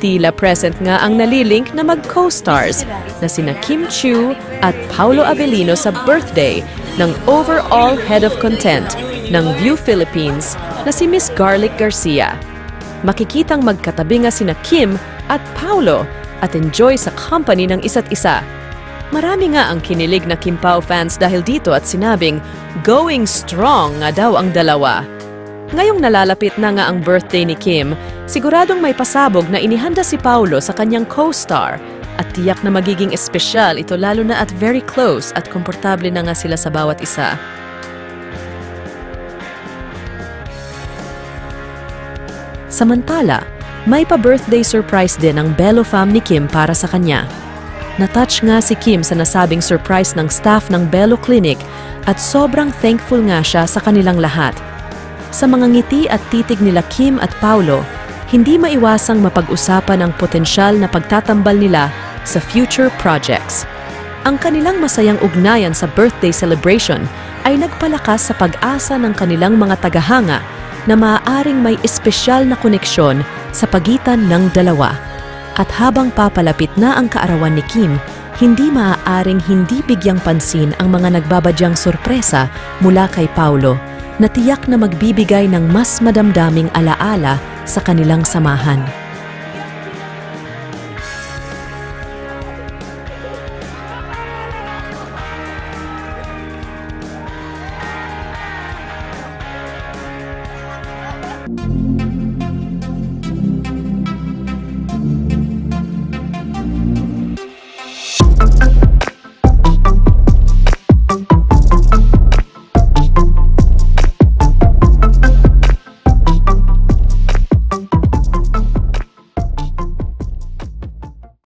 Tila present nga ang nalilink na mag-co-stars na sina Kim Chiu at Paulo Avellino sa birthday ng overall head of content ng View Philippines na si Miss Garlic Garcia. Makikitang magkatabi nga sina Kim at Paulo at enjoy sa company ng isa't isa. Marami nga ang kinilig na Kim Pao fans dahil dito at sinabing going strong nga daw ang dalawa. Ngayong nalalapit na nga ang birthday ni Kim, siguradong may pasabog na inihanda si Paulo sa kanyang co-star at tiyak na magiging espesyal ito lalo na at very close at komportable na nga sila sa bawat isa. Samantala, may pa-birthday surprise din ang Bello fam ni Kim para sa kanya. Natouch nga si Kim sa nasabing surprise ng staff ng Bello Clinic at sobrang thankful nga siya sa kanilang lahat. Sa mga ngiti at titig nila Kim at Paulo, hindi maiwasang mapag-usapan ang potensyal na pagtatambal nila sa future projects. Ang kanilang masayang ugnayan sa birthday celebration ay nagpalakas sa pag-asa ng kanilang mga tagahanga na maaaring may espesyal na koneksyon sa pagitan ng dalawa. At habang papalapit na ang kaarawan ni Kim, hindi maaaring hindi bigyang pansin ang mga nagbabadyang sorpresa mula kay Paulo na tiyak na magbibigay ng mas madamdaming alaala sa kanilang samahan.